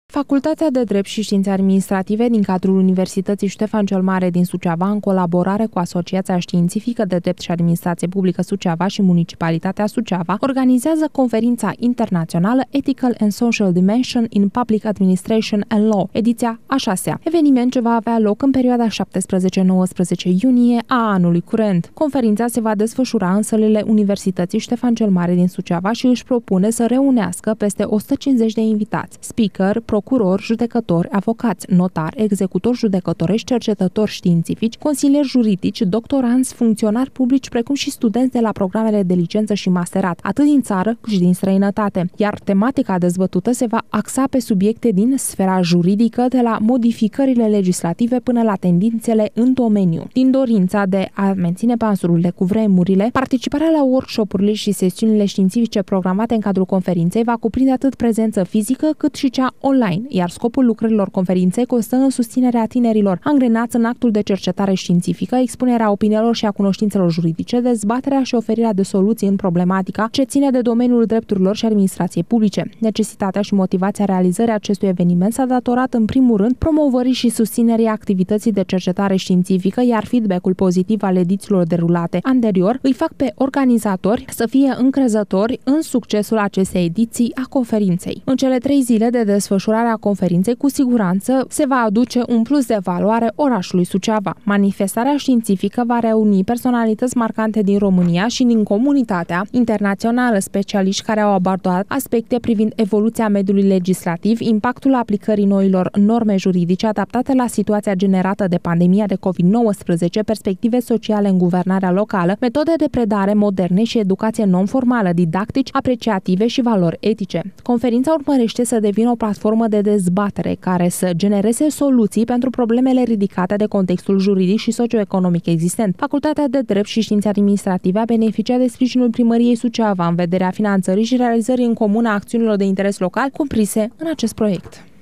Facultatea de Drept și Științe Administrative din cadrul Universității Ștefan cel Mare din Suceava, în colaborare cu Asociația Științifică de Drept și Administrație Publică Suceava și Municipalitatea Suceava, organizează conferința internațională Ethical and Social Dimension in Public Administration and Law, ediția a 6-a, eveniment ce va avea loc în perioada 17-19 iunie a anului curent. Conferința se va desfășura în sălile Universității Ștefan cel Mare din Suceava și își propune să reunească peste 150 de invitați, speaker, procurori, judecători, avocați, notari, executori judecătorești, cercetători științifici, consilieri juridici, doctoranți, funcționari publici, precum și studenți de la programele de licență și masterat, atât din țară cât și din străinătate. Iar tematica dezbătută se va axa pe subiecte din sfera juridică, de la modificările legislative până la tendințele în domeniu. Din dorința de a menține pansurile cu vremurile, participarea la workshop-urile și sesiunile științifice programate în cadrul conferinței va cuprinde atât prezență fizică cât și cea online, iar scopul lucrărilor conferinței constă în susținerea tinerilor angrenați în actul de cercetare științifică, expunerea opiniilor și a cunoștințelor juridice, dezbaterea și oferirea de soluții în problematica ce ține de domeniul drepturilor și administrației publice. Necesitatea și motivația realizării acestui eveniment s-a datorat în primul rând promovării și susținerii activității de cercetare științifică, iar feedback-ul pozitiv al edițiilor derulate anterior îi fac pe organizatori să fie încrezători în succesul acestei ediții a conferinței. În cele 3 zile de desfășurare a conferinței, cu siguranță se va aduce un plus de valoare orașului Suceava. Manifestarea științifică va reuni personalități marcante din România și din comunitatea internațională, specialiști care au abordat aspecte privind evoluția mediului legislativ, impactul aplicării noilor norme juridice adaptate la situația generată de pandemia de COVID-19, perspective sociale în guvernarea locală, metode de predare moderne și educație non-formală, didactici, apreciative și valori etice. Conferința urmărește să devină o platformă de dezbatere care să genereze soluții pentru problemele ridicate de contextul juridic și socioeconomic existent. Facultatea de Drept și Științe Administrative a beneficiat de sprijinul Primăriei Suceava în vederea finanțării și realizării în comun a acțiunilor de interes local cumprise în acest proiect.